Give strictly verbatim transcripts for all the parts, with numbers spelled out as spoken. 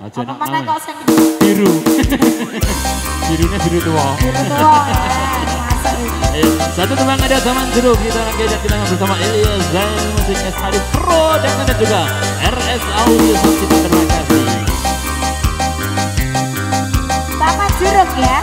Aja Apa nak mana mau. kok sing Biru. Birunya biru tua. biru tua ya. Masuk iki. Ayo, satu tembang ada zaman jeruk kita rangkai dan kita bersama Ilyas Zain Musik S H D Pro dan ada juga R S Audio Sound. Terima kasih. Sama jeruk ya.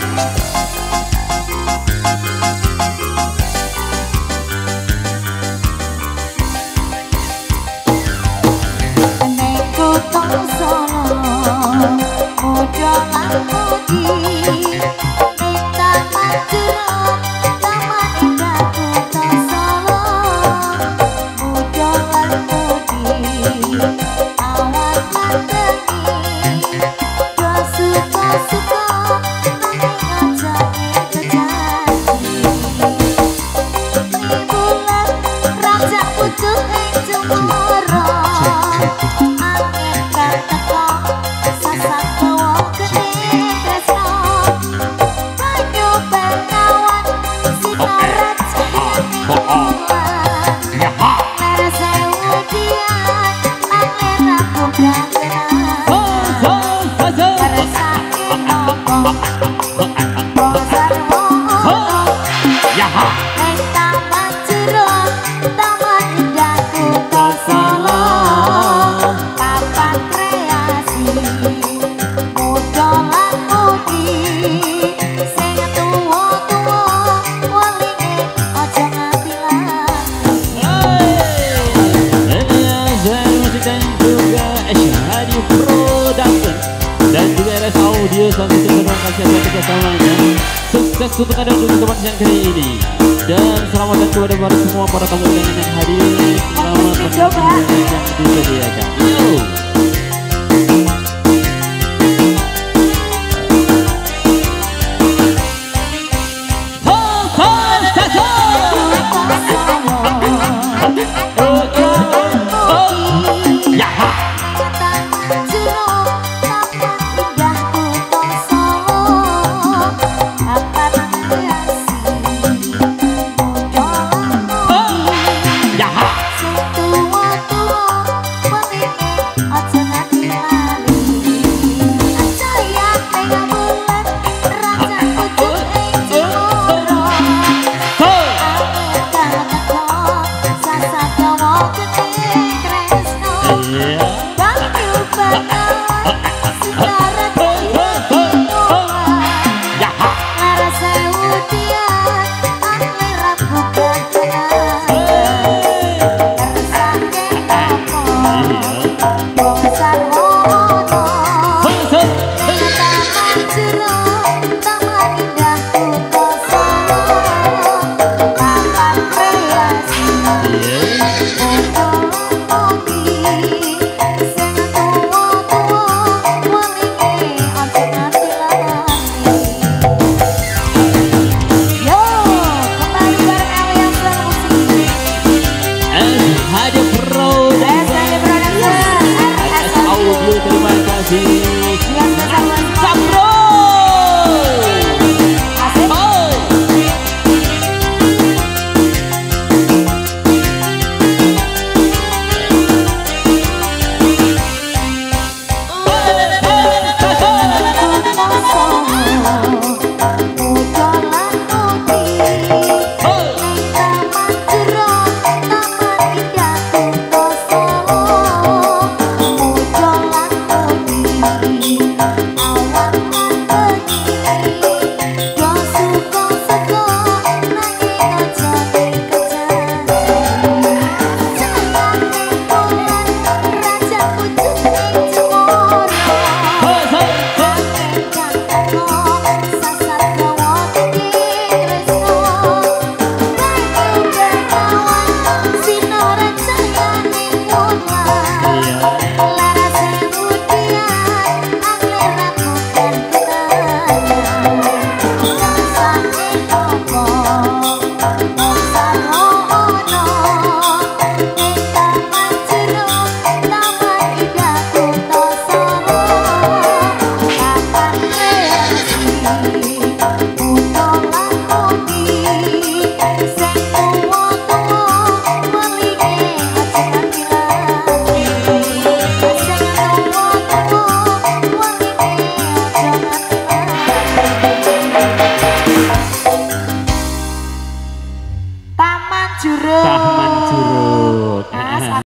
Neko tong sono muda lan mudi minta majero taman indah kota Solo muda lan mudi awan mandeni do suka-suka nanging aja kejanji liburan raja pucuk ing Cemoro angin kang teko sasat dawa gede tresno banyu bengawan sinaran ning bulan ler sewu dian angin aku gangenan ngeresake nopo bosan wono ning taman jeruk taman indah kota Solo papan kreasi muda lan mudi sing tuwa-tuwa welinge aja nganti lali. Ilyas Zain Musik dan juga S H D Production dan juga R S Audio Sound. Terima kasih atas kerjasamanya. Sukses untuk Anda untuk teman yang kali ini. Dan selamat datang kepada para semua para tamu undangan yang hadir. Selamat Coba. menonton yang disediakan. Yo. Ho, ho, ho, ho. Oh, oh, oh, oh. Ya, ha. Taman jeruk taman indah kota Solo papan kreasi muda lan mudi Ya, ha. sing tuwa-tuwa welinge aja nganti lali. Aja ya ning bulan raja pucuk ing Cemoro Ho. angin kang teko sasat dawa gede tresno Iya. banyu bengawan sinaran ning bulan Ya, ha. ler sewu dian angin aku gangenan ngeresake nopo bosan wono ning taman jeruk taman indah kota Solo papan kreasi muda lan mudi sing tuwa-tuwa welinge aja nganti lali. Yo, kembali bareng Ilyas Zain Musik. S H D Production. S H D Production, R S Audio, terima kasih. Ilyas bersama Sabro. Asik. Oh. Curug.